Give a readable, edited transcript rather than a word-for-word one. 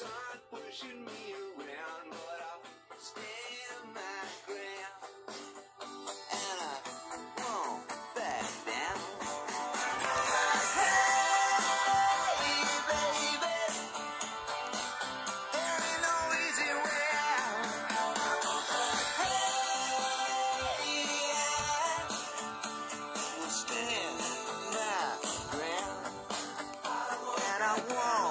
sun pushing me around, but I'll stand my ground, and I won't back down. Hey, baby, there ain't no easy way out. Hey, I will stand my ground, and I won't